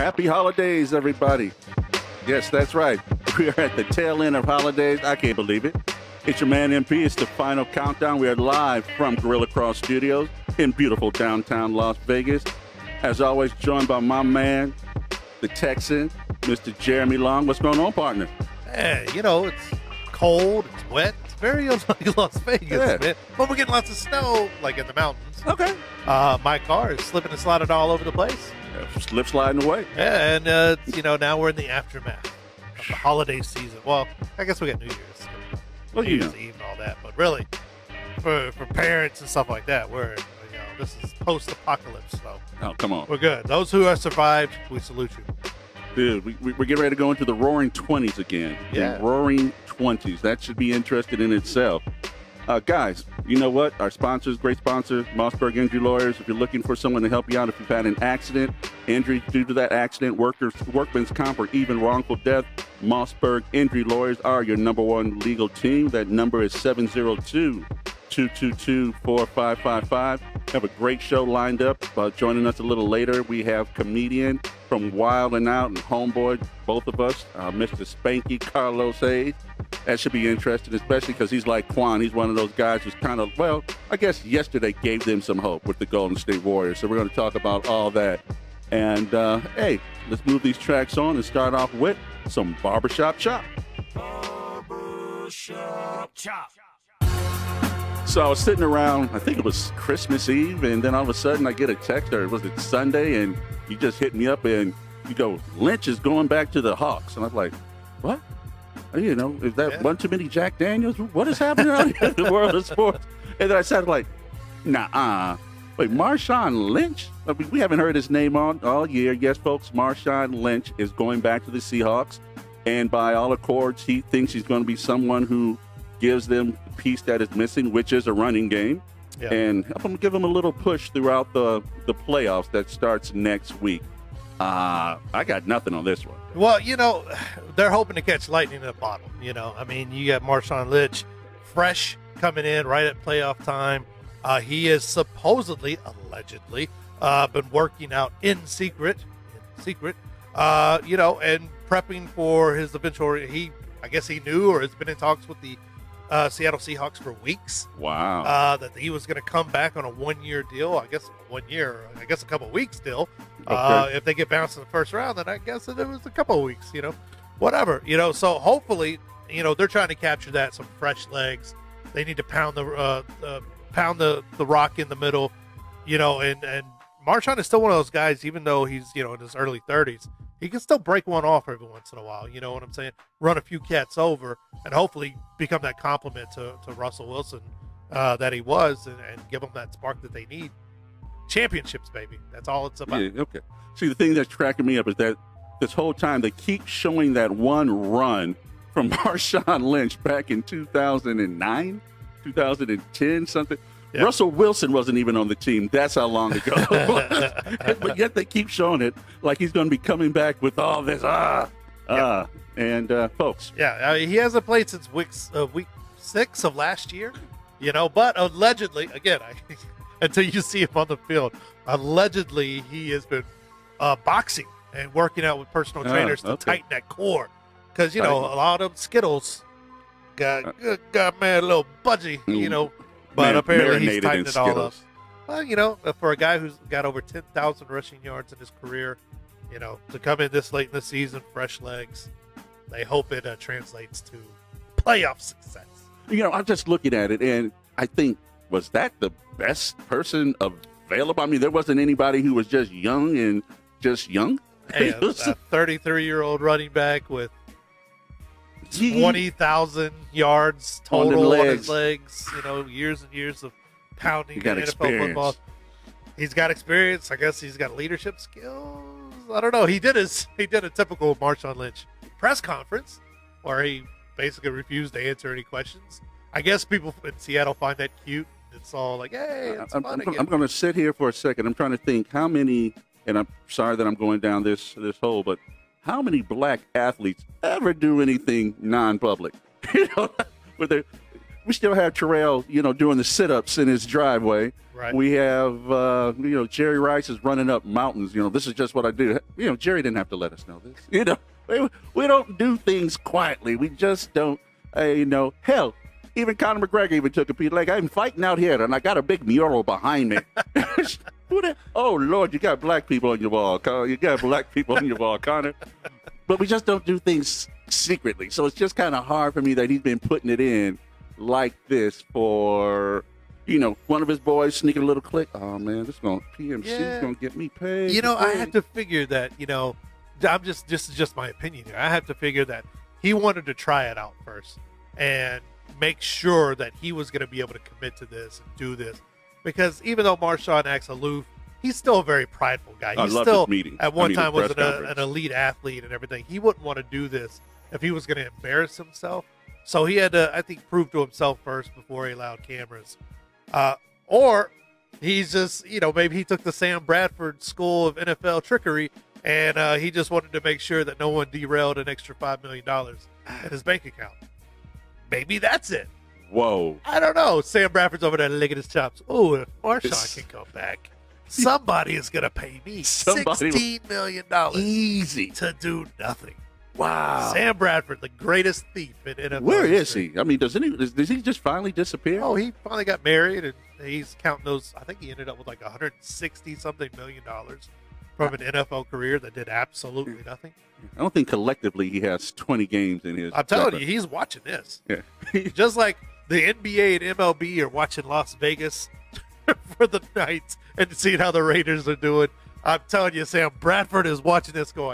Happy holidays, everybody. Yes, that's right. We are at the tail end of holidays. I can't believe it. It's your man, MP. It's the final countdown. We are live from Gorilla Cross Studios in beautiful downtown Las Vegas. As always, joined by my man, the Texan, Mr. Jeremy Long. What's going on, partner? Hey, you know, it's cold, it's wet. It's very unlike Las Vegas, man. But we're getting lots of snow, like in the mountains. Okay. My car is slipping and sliding all over the place. Slip sliding away. Yeah, and, you know, now we're in the aftermath of the holiday season. Well, I guess we got New Year's. New Year's Eve and all that. But really, for parents and stuff like that, this is post-apocalypse. So oh, come on. We're good. Those who have survived, we salute you. Dude, we're getting ready to go into the Roaring 20s again. Yeah. The Roaring 20s. That should be interesting in itself. Guys, you know what? Our sponsors, great sponsor, Mossberg Injury Lawyers. If you're looking for someone to help you out if you've had an accident, injury due to that accident, workman's comp, or even wrongful death, Mossberg Injury Lawyers are your number one legal team. That number is 702-222-4555. Have a great show lined up. Joining us a little later, we have comedian from Wild and Out and Homeboy, both of us, Mr. Spanky Carlos Hayes. That should be interesting, especially because he's like Quan. He's one of those guys who's kind of, well, I guess yesterday gave them some hope with the Golden State Warriors. So we're going to talk about all that. And, hey, let's move these tracks on and start off with some Barbershop Chop. Barbershop Chop. So I was sitting around, I think it was Christmas Eve, and then all of a sudden I get a text, or was it Sunday, and you just hit me up and you go, Lynch is going back to the Hawks. And I was like, what? You know, is that one too many Jack Daniels? What is happening out here in the world of sports? And then I said, like, nah. Wait, Marshawn Lynch? I mean, we haven't heard his name all year. Yes, folks, Marshawn Lynch is going back to the Seahawks. And by all accords, he thinks he's going to be someone who gives them the piece that is missing, which is a running game. Yeah. And I'm going to give him a little push throughout the playoffs that starts next week. I got nothing on this one. Well, you know, they're hoping to catch lightning in a bottle. You know, I mean, you got Marshawn Lynch fresh coming in right at playoff time. He is supposedly, allegedly, been working out in secret, you know, and prepping for his eventual. I guess he knew or has been in talks with the Seattle Seahawks for weeks. Wow. That he was going to come back on a 1-year deal. I guess 1 year. I guess a couple of weeks still. Okay. If they get bounced in the first round, then I guess it was a couple of weeks. You know, whatever. You know, so hopefully, you know, they're trying to capture that, some fresh legs. They need to pound the rock in the middle. You know, and Marshawn is still one of those guys, even though he's, you know, in his early 30s, he can still break one off every once in a while. You know what I'm saying? Run a few cats over and hopefully become that compliment to Russell Wilson that he was, and give them that spark that they need. Championships, baby. That's all it's about. Yeah, okay. See, the thing that's cracking me up is that this whole time they keep showing that one run from Marshawn Lynch back in 2009, 2010, something. Yeah. Russell Wilson wasn't even on the team. That's how long ago. But yet they keep showing it like he's going to be coming back with all this. Folks. Yeah, he hasn't played since week 6 of last year, you know, but allegedly, again, until you see him on the field, allegedly he has been boxing and working out with personal trainers to tighten that core. Because, you know, a lot of Skittles got made a little budgy, you know. But apparently he's tightened it all up. Well, you know, for a guy who's got over 10,000 rushing yards in his career, you know, to come in this late in the season, fresh legs, they hope it translates to playoff success. You know, I'm just looking at it, and I think, was that the best person available? I mean, there wasn't anybody who was just young. Hey, a 33-year-old running back with 20,000 yards total on his legs, you know, years and years of pounding NFL football. He's got experience. I guess he's got leadership skills. I don't know. He did a typical Marshawn Lynch press conference where he basically refused to answer any questions. I guess people in Seattle find that cute. It's all like, hey, it's fun again. I'm going to sit here for a second. I'm trying to think how many, and I'm sorry that I'm going down this hole, but how many black athletes ever do anything non-public? You know, we still have Terrell, you know, doing the sit-ups in his driveway. Right. We have, Jerry Rice is running up mountains. This is just what I do. Jerry didn't have to let us know this. We don't do things quietly. We just don't, hell, even Conor McGregor even took a piece. Like, I'm fighting out here, and I got a big mural behind me. Oh, Lord, you got black people on your wall, Conor. You got black people on your wall, Conor. But we just don't do things secretly. So it's just kind of hard for me that he's been putting it in like this for, one of his boys sneaking a little click. Oh, man, PMC is going to get me paid. I have to figure that, this is just my opinion here. I have to figure that he wanted to try it out first and make sure that he was going to be able to commit to this and do this. Because even though Marshawn acts aloof, he's still a very prideful guy. He's still, at one time, was an elite athlete and everything. He wouldn't want to do this if he was going to embarrass himself. So he had to, I think, prove to himself first before he allowed cameras. Or he's just, maybe he took the Sam Bradford school of NFL trickery, and he just wanted to make sure that no one derailed an extra $5 million in his bank account. Maybe that's it. Whoa. I don't know. Sam Bradford's over there licking his chops. Oh, if Marshawn can come back, somebody is going to pay me $16 million easy to do nothing. Wow. Sam Bradford, the greatest thief in NFL Where history. is he? I mean, does he just finally disappear? Oh, he finally got married, and he's counting those. I think he ended up with like $160-something million from an NFL career that did absolutely nothing. I don't think collectively he has 20 games in his. I'm telling you, he's watching this. Yeah. Just like the NBA and MLB are watching Las Vegas for the night and seeing how the Raiders are doing. I'm telling you, Sam Bradford is watching this going,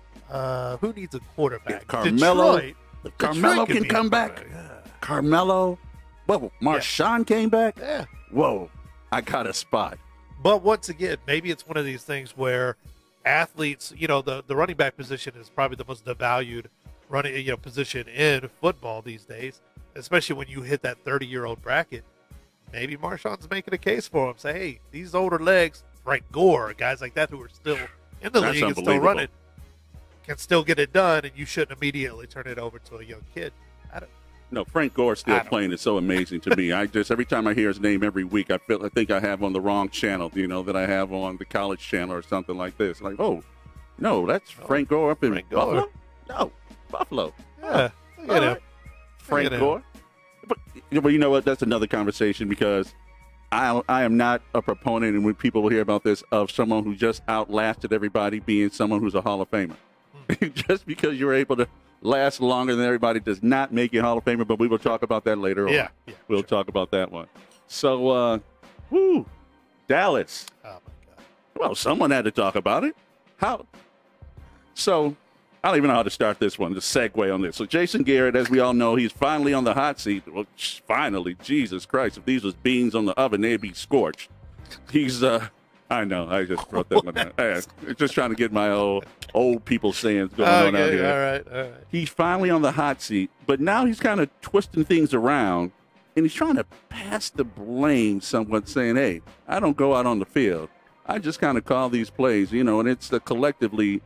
who needs a quarterback? If Carmelo Detroit can come back. Yeah. Carmelo. Whoa, Marshawn came back? Yeah. Whoa, I got a spot. But once again, maybe it's one of these things where athletes, the running back position is probably the most devalued position in football these days, especially when you hit that 30-year-old bracket. Maybe Marshawn's making a case for him. Say, hey, these older legs, Frank Gore, guys like that who are still in the league and still running, can still get it done, and you shouldn't immediately turn it over to a young kid. No, Frank Gore still playing is so amazing to me. I just, every time I hear his name every week, I think I have on the wrong channel, that I have on the college channel or something like this. Like, oh, no, that's Frank Gore up in Buffalo? No, Buffalo. Yeah, look at him. Frank Gore. But you know what? That's another conversation, because I am not a proponent, and when people will hear about this, of someone who just outlasted everybody being someone who's a Hall of Famer. Just because you're able to last longer than everybody does not make you Hall of Famer, but we will talk about that later on. Yeah, we'll talk about that one. So, Dallas. Oh, my God. Well, someone had to talk about it. How? So, I don't even know how to start this one, the segue on this. So, Jason Garrett, as we all know, he's finally on the hot seat. Well, finally, Jesus Christ, if these was beans on the oven, they'd be scorched. He's, I know, I just wrote that one down. Just trying to get my old people sayings going on out here. All right. He's finally on the hot seat, but now he's kind of twisting things around, and he's trying to pass the blame somewhat, saying, hey, I don't go out on the field. I just kind of call these plays, and it's collectively,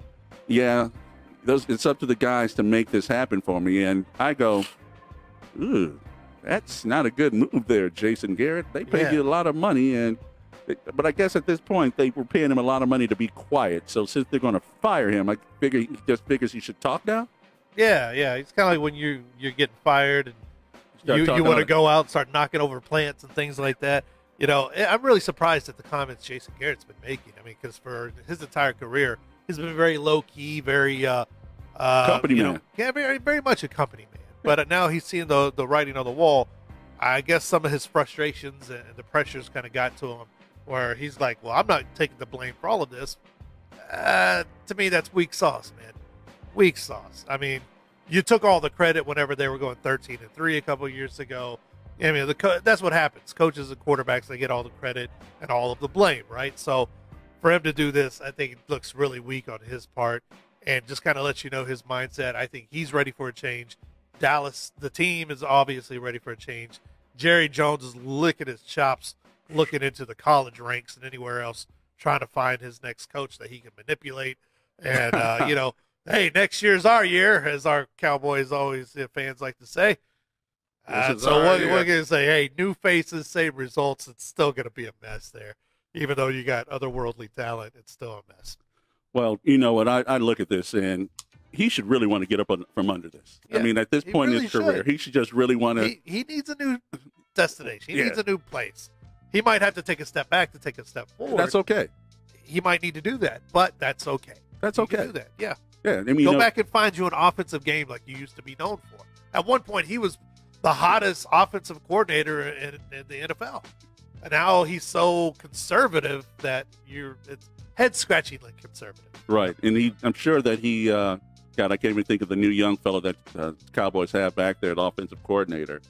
it's up to the guys to make this happen for me. And I go, ooh, that's not a good move there, Jason Garrett. They paid you a lot of money, but I guess at this point they were paying him a lot of money to be quiet. So since they're going to fire him, I figure he just figures he should talk now. Yeah. It's kind of like when you're getting fired and you want to go out and start knocking over plants and things like that. I'm really surprised at the comments Jason Garrett's been making. I mean, because for his entire career, he's been very low key, very company man. Yeah, very, very much a company man. But now he's seeing the writing on the wall. I guess some of his frustrations and the pressures kind of got to him, where he's like, well, I'm not taking the blame for all of this. To me, that's weak sauce, man. Weak sauce. I mean, you took all the credit whenever they were going 13-3 a couple of years ago. I mean, that's what happens. Coaches and quarterbacks, they get all the credit and all of the blame, right? So for him to do this, I think it looks really weak on his part, and just kind of lets you know his mindset. I think he's ready for a change. Dallas, the team, is obviously ready for a change. Jerry Jones is licking his chops, looking into the college ranks and anywhere else, trying to find his next coach that he can manipulate. And, hey, next year's our year, as our Cowboys always fans like to say. So what we're going to say, hey, new faces, same results. It's still going to be a mess there. Even though you got otherworldly talent, it's still a mess. Well, you know what? I look at this, and he should really want to get up from under this. Yeah, I mean, at this point in his career, he should just really want to. He needs a new destination. He needs a new place. He might have to take a step back to take a step forward. That's okay. He might need to do that, but that's okay. That's okay. Can do that. Yeah. Yeah. I mean, go back and find you an offensive game like you used to be known for. At one point, he was the hottest offensive coordinator in the NFL. And now he's so conservative that it's head-scratchingly conservative. Right. And I'm sure that God, I can't even think of the new young fellow that Cowboys have back there, the offensive coordinator.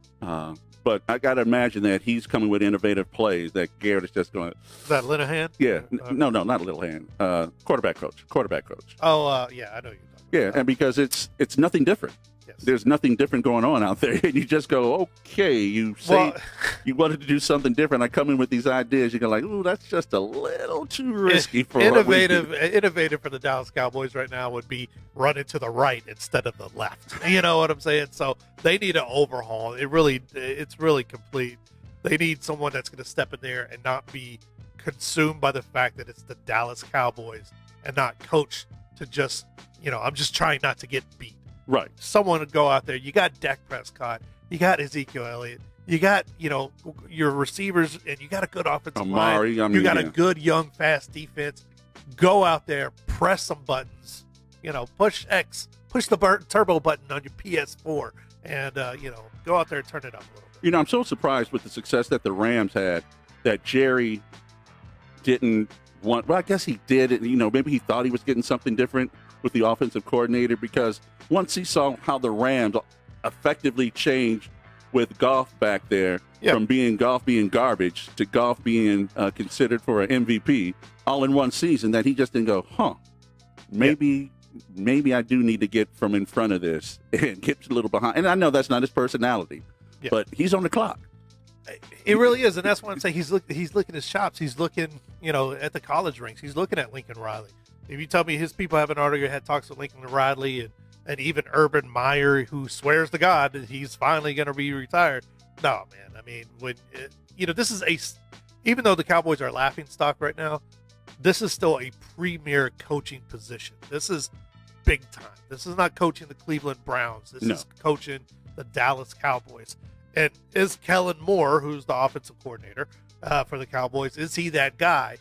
But I got to imagine that he's coming with innovative plays that Garrett is just going. Is that Linehan? Yeah. No, not Littlehan. Quarterback coach. Oh, yeah, I know you're talking about. And because it's nothing different. Yes. There's nothing different going on out there. And you just go, okay, you say you wanted to do something different. I come in with these ideas. You go like, ooh, that's just a little too risky for Innovative for the Dallas Cowboys right now would be running to the right instead of the left. You know what I'm saying? So they need an overhaul. It's really complete. They need someone that's going to step in there and not be consumed by the fact that it's the Dallas Cowboys and not coach to just, I'm just trying not to get beat. Right. Someone would go out there. You got Dak Prescott. You got Ezekiel Elliott. You got, your receivers, and you got a good offensive line. You got a good, young, fast defense. Go out there, press some buttons. Push X, push the turbo button on your PS4, and, go out there and turn it up a little bit. I'm so surprised with the success that the Rams had that Jerry didn't want. Well, I guess he did. Maybe he thought he was getting something different with the offensive coordinator, because once he saw how the Rams effectively changed with Goff back there, from Goff being garbage to Goff being considered for an MVP all in one season, that he just didn't go, maybe I do need to get from in front of this and get a little behind. And I know that's not his personality, but he's on the clock. It really is, and that's why I'm saying he's looking his chops. He's looking, at the college ranks. He's looking at Lincoln Riley. If you tell me his people haven't already had talks with Lincoln Riley and even Urban Meyer, who swears to God that he's finally going to be retired. No, man. I mean, this is even though the Cowboys are a laughing stock right now, this is still a premier coaching position. This is big time. This is not coaching the Cleveland Browns. This is coaching the Dallas Cowboys. And is Kellen Moore, who's the offensive coordinator for the Cowboys, is he that guy?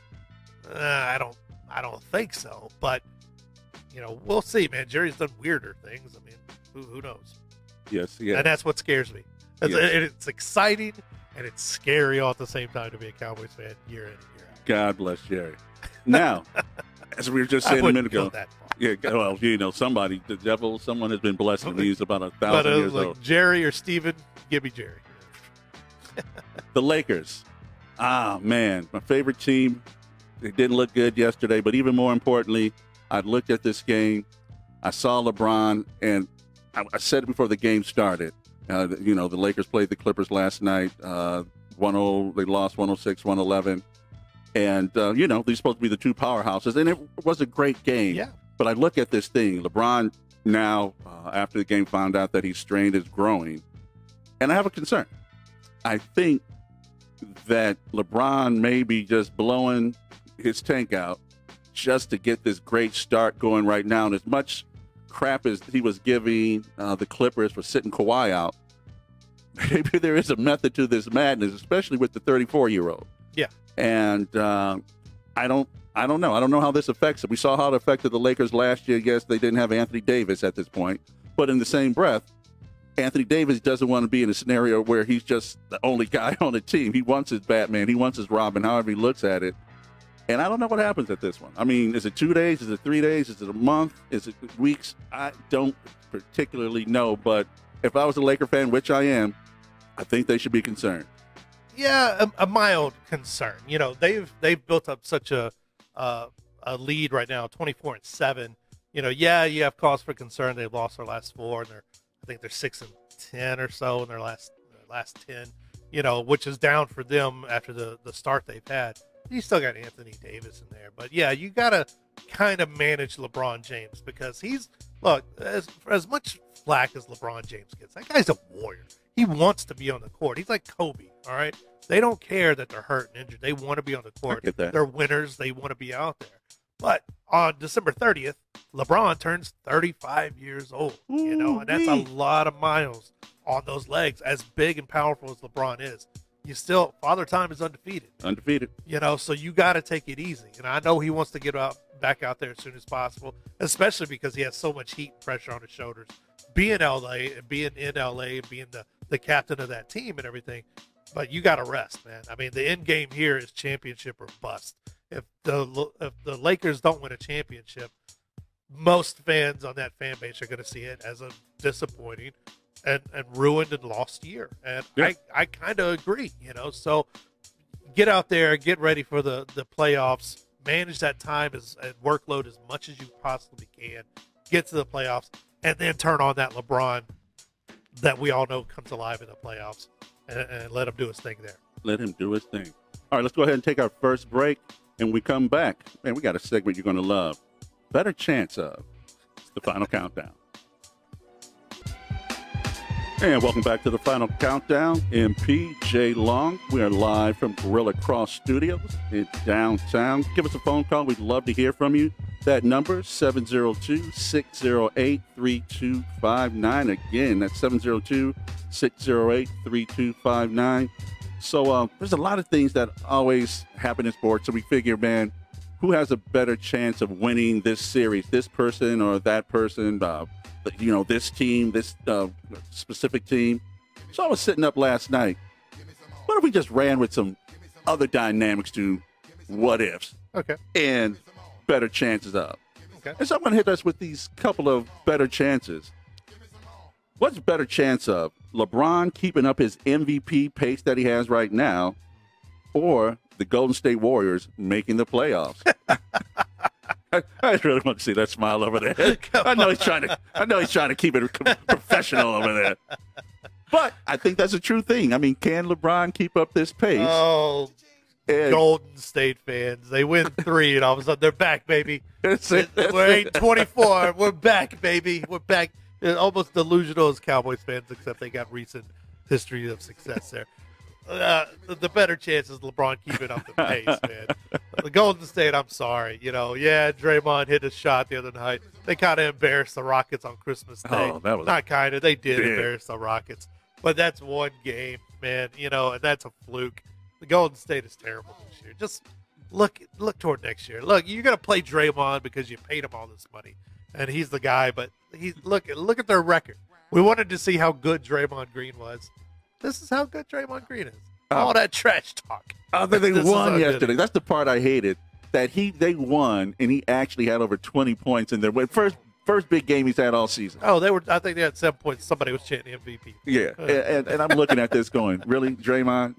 I don't think so, but we'll see, man. Jerry's done weirder things. I mean, who knows? Yes, yeah. And that's what scares me. It's exciting and it's scary all at the same time to be a Cowboys fan year in and year out. God bless Jerry. Now, as we were just saying a minute ago, somebody, the devil, someone has been blessing me. He's about 1,000 years old. Jerry or Steven, give me Jerry. The Lakers. Man, my favorite team. It didn't look good yesterday, but even more importantly, I looked at this game. I saw LeBron, and I said it before the game started. The Lakers played the Clippers last night. 1-0, they lost 106-111. And, they're supposed to be the two powerhouses, and it was a great game. Yeah. But I look at this thing. LeBron now, after the game, found out that he strained his groin, and I have a concern. I think that LeBron may be just blowing his tank out just to get this great start going right now. And as much crap as he was giving the Clippers for sitting Kawhi out, maybe there is a method to this madness, especially with the 34-year-old. Yeah. And I don't know. I don't know how this affects it. We saw how it affected the Lakers last year. Yes, they didn't have Anthony Davis at this point. But in the same breath, Anthony Davis doesn't want to be in a scenario where he's just the only guy on the team. He wants his Batman. He wants his Robin, however he looks at it. And I don't know what happens at this one. I mean, is it 2 days? Is it 3 days? Is it a month? Is it weeks? I don't particularly know. But if I was a Laker fan, which I am, I think they should be concerned. Yeah, a mild concern. They've built up such a lead right now, 24-7. You have cause for concern. They've lost their last 4, and I think they're 6-10 or so in their last 10. Which is down for them after the start they've had. You still got Anthony Davis in there. But, yeah, you got to kind of manage LeBron James because he's Look, as much flack as LeBron James gets, that guy's a warrior. He wants to be on the court. He's like Kobe, all right? They don't care that they're hurt and injured. They want to be on the court. I get that. They're winners. They want to be out there. But on December 30th, LeBron turns 35 years old, you know, and that's a lot of miles on those legs. As big and powerful as LeBron is, Father Time is undefeated. Undefeated. You know, so you got to take it easy. And I know he wants to get back out there as soon as possible, especially because he has so much heat and pressure on his shoulders. Being LA and being in LA and being the captain of that team and everything. But you got to rest, man. I mean, the end game here is championship or bust. If the Lakers don't win a championship, most fans on that fan base are going to see it as a disappointing and ruined and lost year. And yeah. I kind of agree, you know. So get out there, get ready for the playoffs, manage that time and workload as much as you possibly can, get to the playoffs, and then turn on that LeBron that we all know comes alive in the playoffs and let him do his thing there. Let him do his thing. All right, let's go ahead and take our first break. And we come back, man, we got a segment you're going to love. Better chance of. It's the final countdown. And welcome back to the final countdown. MP J Long. We are live from Gorilla Cross Studios in downtown. Give us a phone call. We'd love to hear from you. That number, 702-608-3259. Again, that's 702-608-3259. So there's a lot of things that always happen in sports. So we figure, man, who has a better chance of winning this series? This person or that person? You know, this team, this specific team. So I was sitting up last night. What if we just ran with some other dynamics to what ifs? Okay. And better chances of. Okay. And so I'm going to hit us with these couple of better chances. What's a better chance of? LeBron keeping up his MVP pace that he has right now, or the Golden State Warriors making the playoffs? I really want to see that smile over there. I know he's trying to keep it professional over there. But I think that's a true thing. I mean, can LeBron keep up this pace? Oh, Golden State fans. They win 3, and all of a sudden they're back, baby. We're 8-24. We're back, baby. We're back. They're almost delusional as Cowboys fans, except they got recent history of success there. The better chance is LeBron keeping up the pace, man. The Golden State, I'm sorry. You know, yeah, Draymond hit a shot the other night. They kind of embarrassed the Rockets on Christmas Day. Oh, that was not kind of. They did embarrass the Rockets. But that's one game, man, you know, and that's a fluke. The Golden State is terrible this year. Just look toward next year. Look, you're going to play Draymond because you paid him all this money, and he's the guy, but look at their record. We wanted to see how good Draymond Green was. This is how good Draymond Green is. All that trash talk. They won yesterday. That's the part I hated. That they won, and he actually had over 20 points in their first big game he's had all season. Oh, I think they had 7 points. Somebody was chanting MVP. Yeah, and I'm looking at this going, really, Draymond.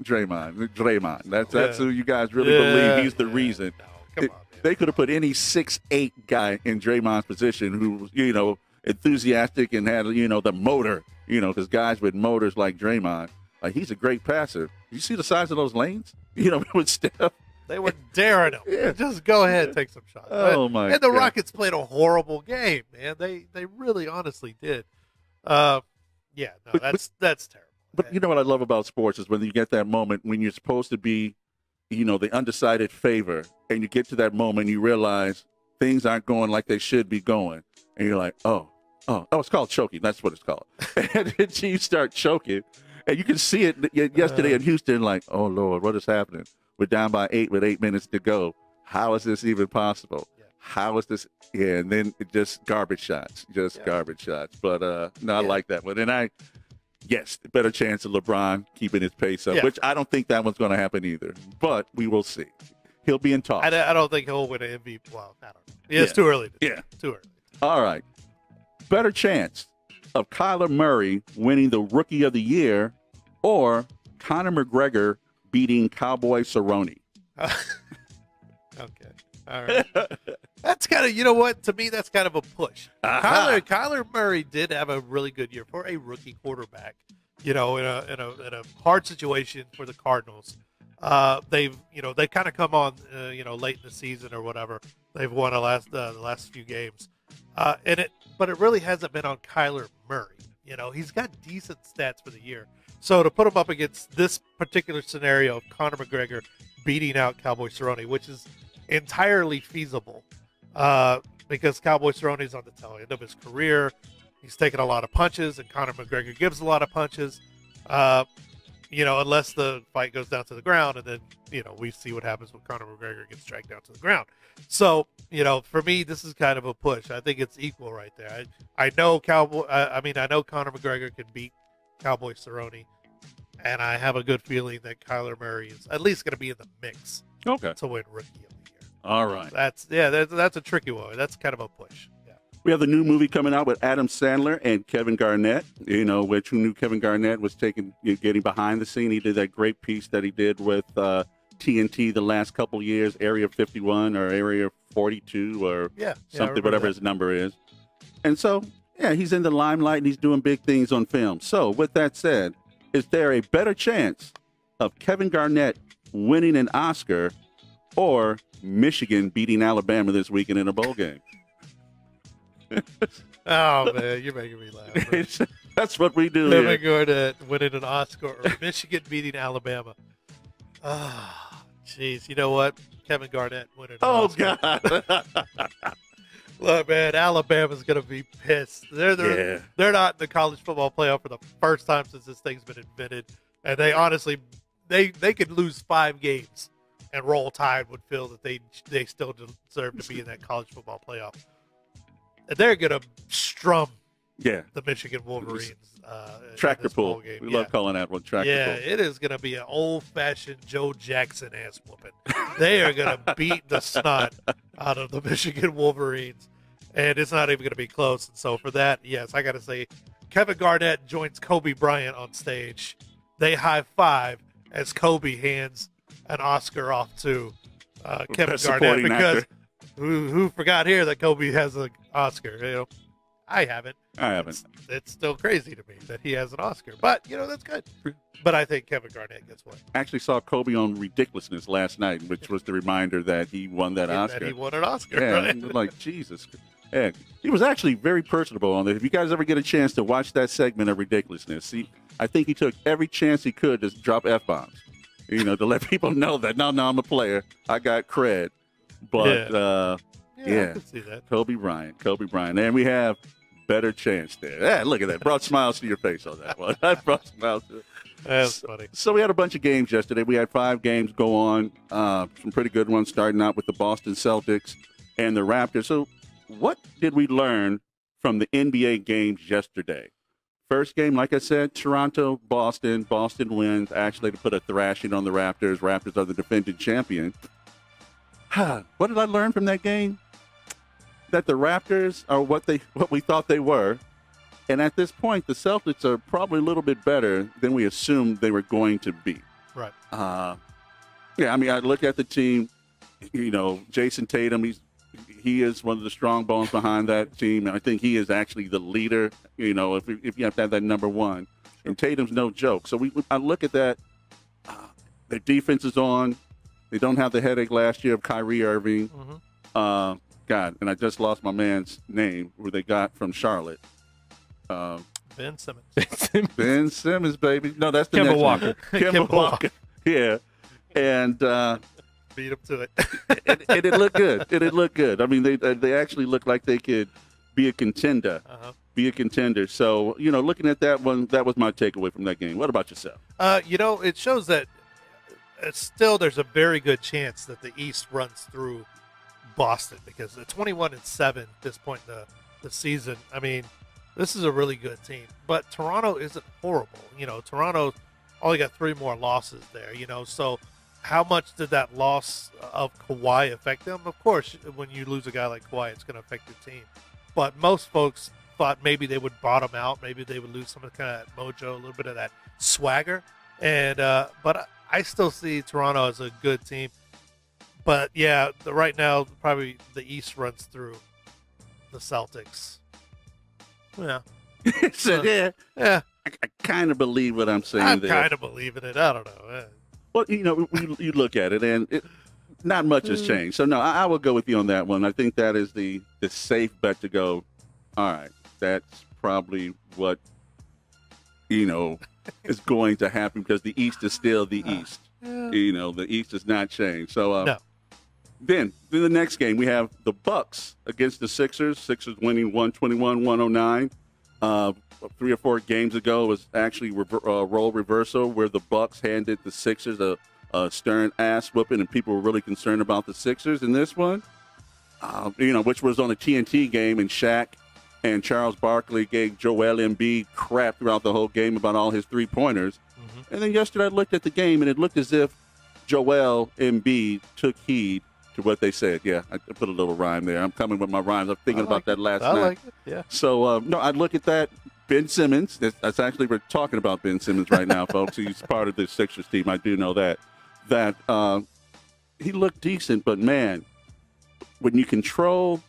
That's who you guys really believe he's the reason. No, come on, man. They could have put any 6'8" guy in Draymond's position who, you know, enthusiastic and had, you know, the motor, you know, because guys with motors like Draymond, he's a great passer. You see the size of those lanes? You know, with Steph. They were daring him. Yeah. Just go ahead and take some shots. Oh, my God. And the Rockets played a horrible game, man. They really honestly did. That's terrible. But man. You know what I love about sports is when you get that moment when you're supposed to be, you know, the undecided favor, and you get to that moment and you realize things aren't going like they should be going. And you're like, oh, it's called choking. That's what it's called. And then you start choking. And you can see it yesterday in Houston, like, oh, Lord, what is happening? We're down by 8 with 8 minutes to go. How is this even possible? Yeah. How is this? Yeah, and then it just garbage shots, garbage shots. But, I like that one. And yes, better chance of LeBron keeping his pace up, which I don't think that one's going to happen either. But we will see. He'll be in talks. I don't think he'll win an MVP. Well, I don't know. It's too early. Too early. All right. Better chance of Kyler Murray winning the Rookie of the Year or Conor McGregor beating Cowboy Cerrone. Okay. All right. That's kind of, you know what? To me, that's kind of a push. Kyler Murray did have a really good year for a rookie quarterback. You know, in a hard situation for the Cardinals. They kind of come on, late in the season or whatever. They've won the last few games. But it really hasn't been on Kyler Murray. He's got decent stats for the year. So to put him up against this particular scenario of Conor McGregor beating out Cowboy Cerrone, which is entirely feasible, because Cowboy Cerrone is on the tail end of his career. He's taken a lot of punches, and Conor McGregor gives a lot of punches. Unless the fight goes down to the ground, and then, we see what happens when Conor McGregor gets dragged down to the ground. So, for me, this is kind of a push. I think it's equal right there. I know I know Conor McGregor can beat Cowboy Cerrone, and I have a good feeling that Kyler Murray is at least going to be in the mix to win Rookie of the Year. All right. That's a tricky one. That's kind of a push. We have the new movie coming out with Adam Sandler and Kevin Garnett, which who knew Kevin Garnett was getting behind the scene. He did that great piece that he did with TNT the last couple years, Area 51 or Area 42 or something, whatever his number is. And so, he's in the limelight and he's doing big things on film. So with that said, is there a better chance of Kevin Garnett winning an Oscar or Michigan beating Alabama this weekend in a bowl game? Oh, man, you're making me laugh. That's what we do Kevin here. Garnett winning an Oscar or Michigan beating Alabama. Jeez. You know what? Kevin Garnett winning an Oscar. God. Look, man, Alabama's going to be pissed. They're not in the college football playoff for the first time since this thing's been invented. And they honestly, they could lose 5 games and Roll Tide would feel that they still deserve to be in that college football playoff. They're going to strum the Michigan Wolverines. Tractor pull. Game. We love calling that one tractor pull. Yeah, it is going to be an old-fashioned Joe Jackson ass whooping. They are going to beat the snot out of the Michigan Wolverines, and it's not even going to be close. And so for that, yes, I got to say, Kevin Garnett joins Kobe Bryant on stage. They high-five as Kobe hands an Oscar off to Kevin Garnett because who forgot here that Kobe has an Oscar? I haven't. It's still crazy to me that he has an Oscar, but that's good. But I think Kevin Garnett gets one. I actually saw Kobe on Ridiculousness last night, which was the reminder that he won that Oscar. That he won an Oscar. Yeah, right? like Jesus. Yeah, he was actually very personable on it. If you guys ever get a chance to watch that segment of Ridiculousness, I think he took every chance he could to drop F-bombs, to let people know that no, I'm a player. I got cred. But I can see that. Kobe Bryant, and we have better chance there. Yeah, look at that. Brought smiles to your face on that one. I brought smiles to it. That's funny. So we had a bunch of games yesterday. We had 5 games go on. Some pretty good ones, starting out with the Boston Celtics and the Raptors. So what did we learn from the NBA games yesterday? First game, like I said, Toronto, Boston. Boston wins. Actually, to put a thrashing on the Raptors. Raptors are the defending champion. What did I learn from that game? That the Raptors are what we thought they were. And at this point, the Celtics are probably a little bit better than we assumed they were going to be. Right. I look at the team, Jason Tatum, he is one of the strong bones behind that team. And I think he is actually the leader, if you have to have that number one. And Tatum's no joke. So I look at that. Their defense is on. They don't have the headache last year of Kyrie Irving. Mm-hmm. God, and I just lost my man's name where they got from Charlotte. Ben Simmons. Ben Simmons, baby. No, that's the Kemba next Walker. one. Kemba Walker. Yeah. And beat him to it. and it looked good. It looked good. I mean, they actually looked like they could be a contender. Be a contender. So, looking at that one, that was my takeaway from that game. What about yourself? It shows that still there's a very good chance that the East runs through Boston because the 21-7 at this point in the season. I mean, this is a really good team, but Toronto isn't horrible. Toronto only got 3 more losses there. So how much did that loss of Kawhi affect them? Of course, when you lose a guy like Kawhi, it's going to affect your team. But most folks thought maybe they would bottom out, maybe they would lose some of kind of that mojo, a little bit of that swagger, and but I still see Toronto as a good team. But, right now, probably the East runs through the Celtics. Yeah. I kind of believe what I'm saying I'm there. kind of believing it. I don't know. Well, you look at it, and not much has changed. So, no, I will go with you on that one. I think that is the safe bet to go, all right, that's probably what, is going to happen because the East is still the East. The East has not changed. So, No. Then, in the next game, we have the Bucks against the Sixers. Sixers winning 121-109. 3 or 4 games ago, it was actually role reversal where the Bucks handed the Sixers a stern ass whooping, and people were really concerned about the Sixers in this one, which was on a TNT game, and Shaq and Charles Barkley gave Joel Embiid crap throughout the whole game about all his three-pointers. Mm-hmm. And then yesterday I looked at the game, and it looked as if Joel Embiid took heed to what they said. Yeah, I put a little rhyme there. I'm coming with my rhymes. I'm thinking about that last night. I like it, yeah. So, no, I look at that. Ben Simmons, that's actually, we're talking about Ben Simmons right now, folks. He's part of the Sixers team. I do know that he looked decent, but, man, when you control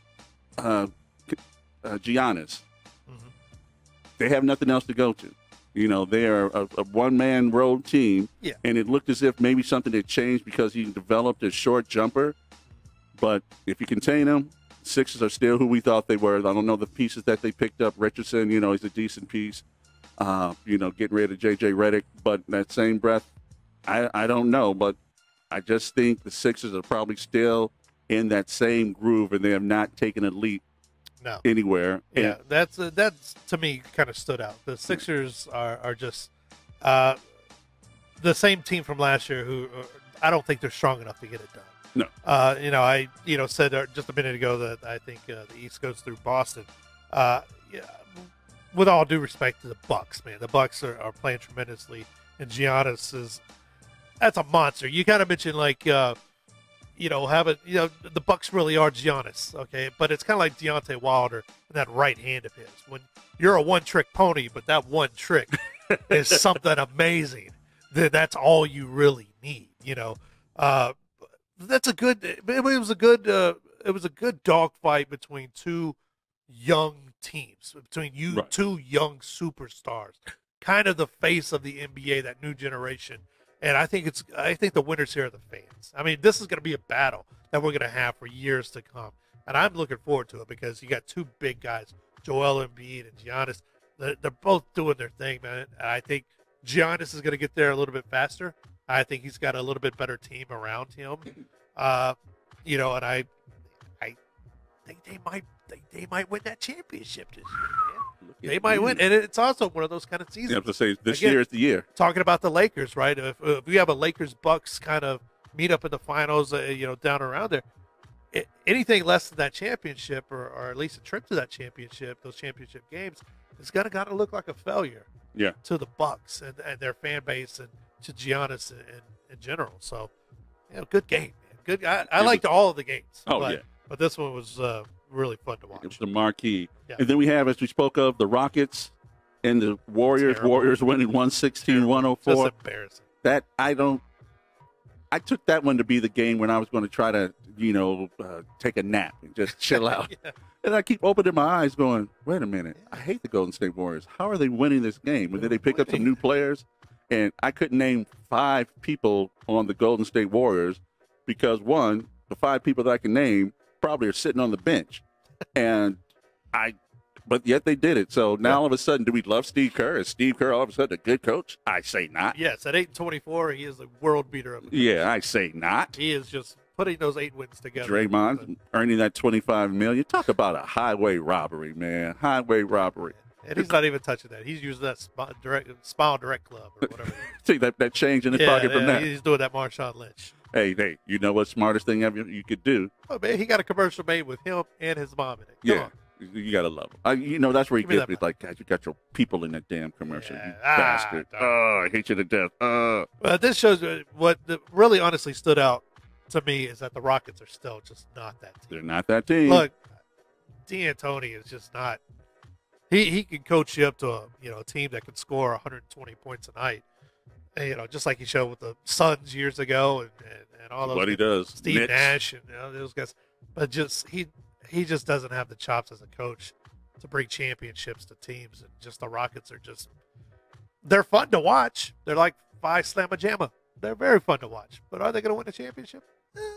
Giannis, they have nothing else to go to. They are a one-man road team, and it looked as if maybe something had changed because he developed a short jumper. But if you contain him, Sixers are still who we thought they were. I don't know the pieces that they picked up. Richardson, he's a decent piece. Getting rid of J.J. Redick. But in that same breath, I don't know. But I just think the Sixers are probably still in that same groove, and they have not taken a leap anywhere. Yeah, that's to me kind of stood out. The Sixers are just the same team from last year who I don't think they're strong enough to get it done. No. I said just a minute ago that I think the East goes through Boston. With all due respect to the Bucks, man, the Bucks are playing tremendously, and Giannis that's a monster. You kind of mentioned the Bucks really are Giannis, okay? But it's kind of like Deontay Wilder and that right hand of his. When you're a one-trick pony, but that one trick is something amazing, then that's all you really need, That's a good. It was a good dogfight between two young teams, between two young superstars, kind of the face of the NBA, that new generation. And I think the winners here are the fans. I mean, this is going to be a battle that we're going to have for years to come, and I'm looking forward to it because you got two big guys, Joel Embiid and Giannis. They're both doing their thing, man. And I think Giannis is going to get there a little bit faster. I think he's got a little bit better team around him, and I think they might win that championship this year. Man. They might win, and it's also one of those kind of seasons. You have to say this year is the year. Talking about the Lakers, right? If we have a Lakers-Bucks kind of meet up in the finals, down around there, anything less than that championship, or at least a trip to that championship, those championship games, it's gotta look like a failure. Yeah. To the Bucks and their fan base and to Giannis in general. So, good game, man. Good. I liked all of the games. But this one was really fun to watch. It was the marquee. Yeah. And then we have, as we spoke of, the Rockets and the Warriors. Terrible. Warriors winning 116-104. Just embarrassing. I took that one to be the game when I was going to try to, take a nap and just chill out. Yeah. And I keep opening my eyes going, wait a minute. I hate the Golden State Warriors. How are they winning this game? And then they pick up some new players. And I couldn't name 5 people on the Golden State Warriors because, one, the 5 people that I can name probably are sitting on the bench. But yet they did it. So now all of a sudden, do we love Steve Kerr? Is Steve Kerr all of a sudden a good coach? I say not. Yes, at 8-24, he is the world beater of the coach. Yeah, I say not. He is just putting those 8 wins together. Draymond earning that $25 million. Talk about a highway robbery, man. Highway robbery. And he's not even touching that. He's using that Smile Direct Club or whatever. See that change in his pocket from that. He's doing that Marshawn Lynch. Hey, you know what smartest thing ever you could do? Oh, man, he got a commercial made with him and his mom in it. Come on. You got to love him. That's where he gets me. Like, God, you got your people in that damn commercial, you bastard. Oh, I hate you to death. Well, this shows what really honestly stood out to me is that the Rockets are still just not that team. They're not that team. Look, D'Antoni is just not. He can coach you up to a team that can score 120 points a night. And, just like he showed with the Suns years ago and all those. What he does. Steve Nash and those guys. But he just doesn't have the chops as a coach to bring championships to teams. And just the Rockets are they're fun to watch. They're like Phi Slamma Jamma. They're very fun to watch. But are they going to win a championship?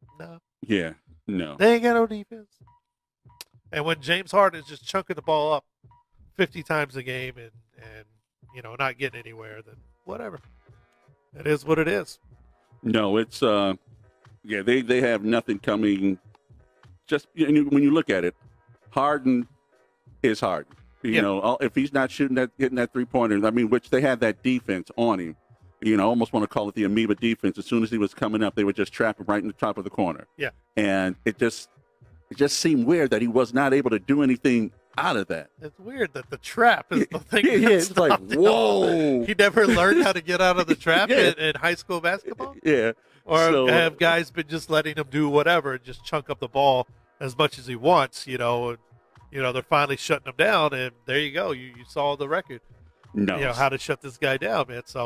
No. Yeah, no. They ain't got no defense. And when James Harden is just chunking the ball up 50 times a game and not getting anywhere, then whatever. It is what it is. No, it's they have nothing coming. Just when you look at it, Harden is Harden. You know, if he's not hitting that 3-pointer, I mean, which they had that defense on him. You know, almost want to call it the amoeba defense. As soon as he was coming up, they would just trap him right in the top of the corner. Yeah. And it just seemed weird that he was not able to do anything out of that. It's weird that the trap is the thing. It's like, whoa. He never learned how to get out of the trap in high school basketball? Yeah. Or have guys been just letting him do whatever and just chunk up the ball as much as he wants, and, they're finally shutting him down, and there you go. You saw the record. No. How to shut this guy down, man. So,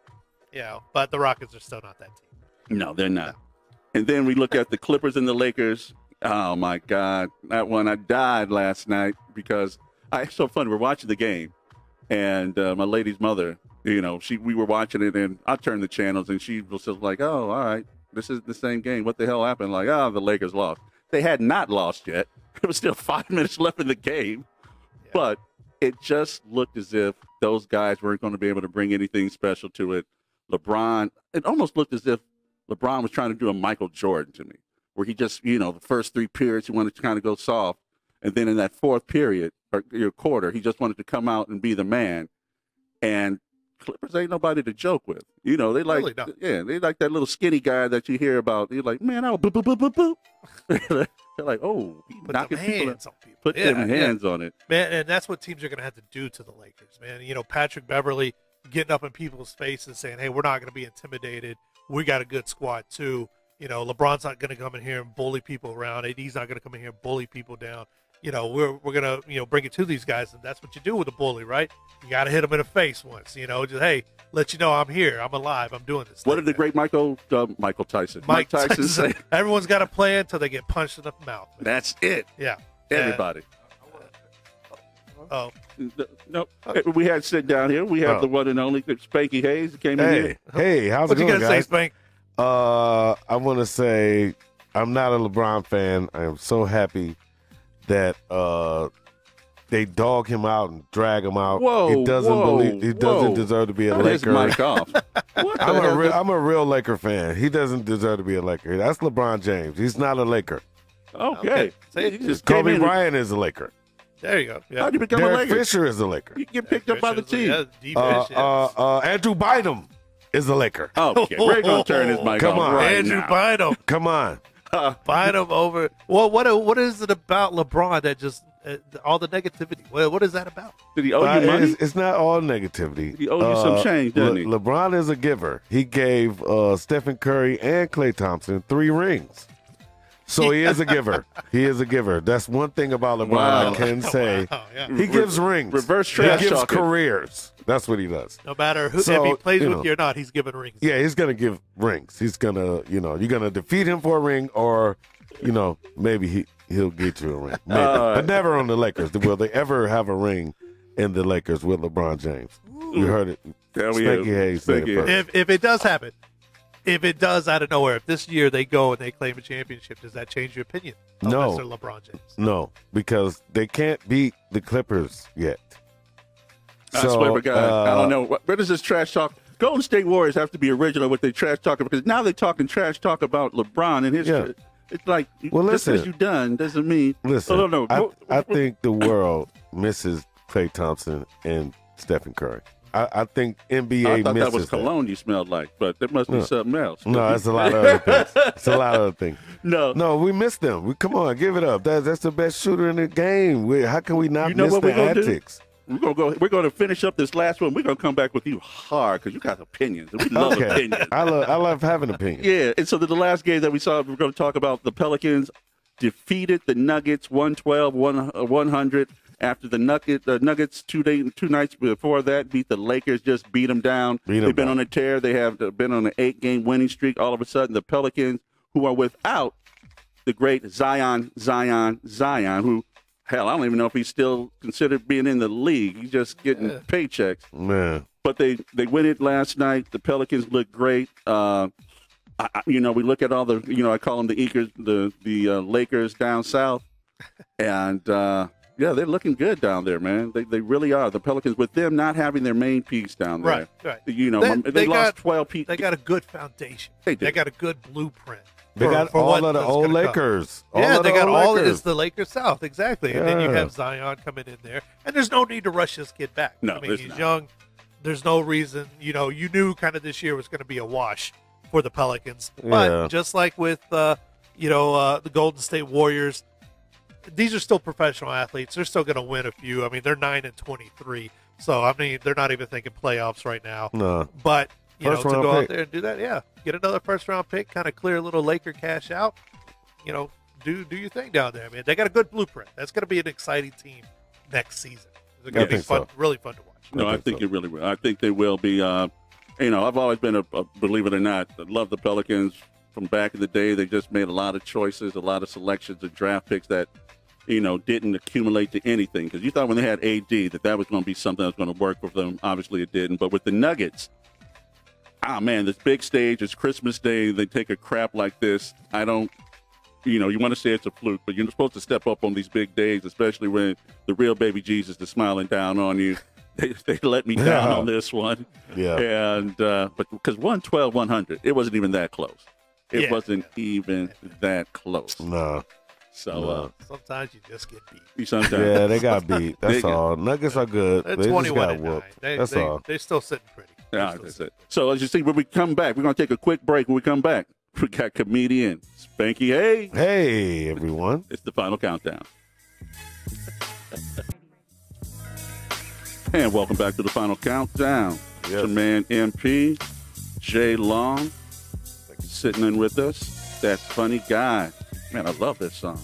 but the Rockets are still not that team. No, they're not. No. And then we look at the Clippers and the Lakers. Oh, my God. That one, I died last night because it's so funny. We're watching the game, and my lady's mother, we were watching it, and I turned the channels, and she was just like, oh, all right, this is the same game. What the hell happened? Like, the Lakers lost. They had not lost yet. There was still 5 minutes left in the game, but it just looked as if those guys weren't going to be able to bring anything special to it. LeBron, it almost looked as if LeBron was trying to do a Michael Jordan to me, where he just, the first 3 periods, he wanted to kind of go soft. And then in that fourth period, or quarter, he just wanted to come out and be the man. And Clippers ain't nobody to joke with. They like, really not. They like that little skinny guy that you hear about. You're like, man, I'll boop, boop, boop, boop, boop. They're like, oh, put them hands on people. Put them hands on it. Man, and that's what teams are going to have to do to the Lakers, man. Patrick Beverley getting up in people's faces saying, hey, we're not going to be intimidated. We got a good squad, too. LeBron's not going to come in here and bully people around. AD's not going to come in here and bully people down. We're going to, bring it to these guys, and that's what you do with a bully, right? You got to hit them in the face once, just, hey, let you know I'm here, I'm alive, I'm doing this. What did the great Mike Tyson say? Everyone's got a plan until they get punched in the mouth. Man. That's it. Yeah. Everybody. Oh. No. Okay. We had sit down here. We have the one and only Spanky Hayes came in here. Hey, how's it going, guys? What you guys? going to say, Spank? I want to say I'm not a LeBron fan. I am so happy that they dog him out and drag him out. He doesn't deserve to be a Laker. Mic off. I'm a real Laker fan. He doesn't deserve to be a Laker. That's LeBron James. He's not a Laker. Okay. Kobe Bryant is a Laker. There you go. Yeah. How'd you become Derek a Laker? Fisher is a Laker. You get picked up by the team. Andrew Bynum is a Laker. Okay, we're going to turn his mic Come off on. right Andrew now. Bynum. Come on. Bynum over. Well, what is it about LeBron that just all the negativity? What is that about? Did he owe you money? It's not all negativity. He owed you some change, doesn't he? LeBron is a giver. He gave Stephen Curry and Klay Thompson 3 rings. So he is a giver. He is a giver. That's one thing about LeBron I can say. Wow, yeah. He gives rings. Reverse trash He gives talking. careers. That's what he does. No matter if he plays with you or not, he's giving rings. Yeah, he's going to give rings. He's going to, you're going to defeat him for a ring or, maybe he'll get you a ring. Maybe. But never on the Lakers. Will they ever have a ring in the Lakers with LeBron James? You heard it. Spanky Hayes said it first. If it does happen, if it does out of nowhere, if this year they go and they claim a championship, does that change your opinion of No. Mr. LeBron James? No, because they can't beat the Clippers yet. I swear to God, I don't know. Where does this trash talk? Golden State Warriors have to be original with their trash talk because now they're talking trash talk about LeBron and his. Yeah. It's like, Well, just listen. because you've done doesn't mean. Listen, Oh, no. I think the world misses Klay Thompson and Stephen Curry. I think NBA I thought misses that was cologne you smelled like, but there must be something else. No, it's a lot of other things. It's a lot of other things. No, we missed them. Come on, give it up. That's the best shooter in the game. How can we not You know miss what the we're gonna do? antics? We're gonna finish up this last one. We're gonna come back with you hard because you got opinions. We love opinions. I love having opinions. Yeah, and so the last game that we saw, we're going to talk about the Pelicans defeated the Nuggets 112-100 after the Nuggets two nights before that beat the Lakers, just beat them down. They've been on a tear. They have been on an 8-game winning streak. All of a sudden, the Pelicans, who are without the great Zion, who, hell, I don't even know if he's still considered being in the league. He's just getting paychecks. Man. But they win it last night. The Pelicans look great. we look at all the, I call them the Lakers down south, and yeah, they're looking good down there, man. They really are. The Pelicans, with them not having their main piece down there, right. They lost 12 people. They got a good foundation. They got a good blueprint. They got all of the old Lakers. Yeah, they got all of it's the Lakers South, exactly. And then you have Zion coming in there, and there's no need to rush this kid back. No, I mean, he's young. There's no reason. You knew kind of this year was going to be a wash for the Pelicans, but just like with the Golden State Warriors, these are still professional athletes. They're still going to win a few. I mean, they're 9-23, so I mean, they're not even thinking playoffs right now. No, but to go out there and do that, get another first-round pick, kind of clear a little Laker cash out. Do your thing down there, man. They got a good blueprint. That's going to be an exciting team next season. It's going to be fun, really fun to watch. No, I think it really will. I think they will be. I've always been believe it or not, I love the Pelicans from back in the day. They just made a lot of choices, a lot of selections and draft picks that, didn't accumulate to anything. Because you thought when they had AD that was going to be something that was going to work for them. Obviously, it didn't. But with the Nuggets, man, this big stage, it's Christmas Day. They take a crap like this. I don't. You want to say it's a fluke, but you're supposed to step up on these big days, especially when the real baby Jesus is smiling down on you. They let me down on this one. Yeah. And but because 112-100, it wasn't even that close. It wasn't even that close. No. So sometimes you just get beat. Sometimes. Yeah, they got beat. That's all. Nuggets are good. They're they 21-9. That's all. They're still sitting pretty. Yeah, that's it. So as you see, when we come back, we're going to take a quick break. When we come back, we got comedian Spanky Hayes. Hey, everyone. It's the final countdown. And welcome back to the final countdown. Yes. Your man MP, Jay Long, sitting in with us. That funny guy. Man, I love this song.